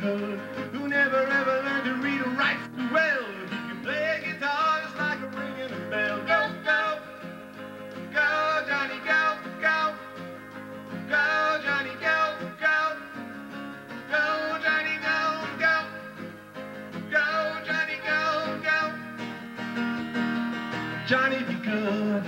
good, who never ever learned to read or write well. If you can play a guitar just like a ringing a bell. Go, go, go, Johnny, go, go, go, Johnny, go, go, go, Johnny, go, go, go, Johnny, go, go. Johnny be good.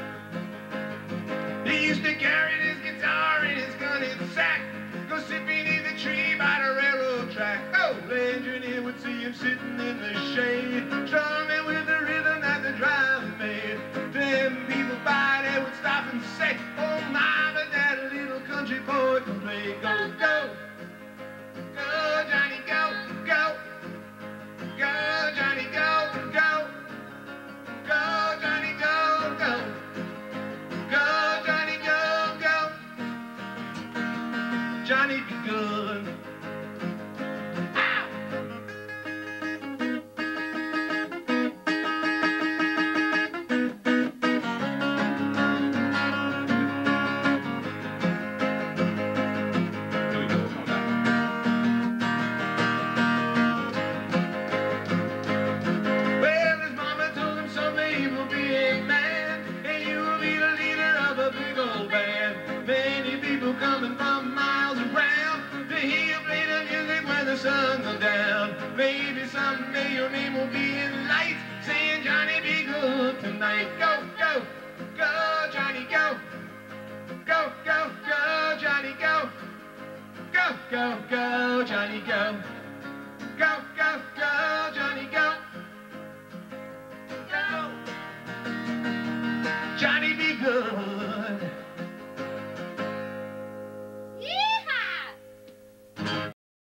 He used to carry his guitar and his gun in sack, go sit beneath the tree by the railroad track. Oh, the engineer would see him sitting in the shade, drumming with the rhythm that the driver made. Then people by there would stop and say, oh my, but that little country boy can play. Go, go, go, Johnny, go, go, go, Johnny, go, go, go, Johnny, go, go, go, Johnny, go, go. Johnny be good. Coming from miles around to hear you play the music when the sun goes down. Maybe someday your name will be in lights saying Johnny be good tonight. Go, go, go, Johnny, go. Go, go, go, Johnny, go. Go, go, go, Johnny, go.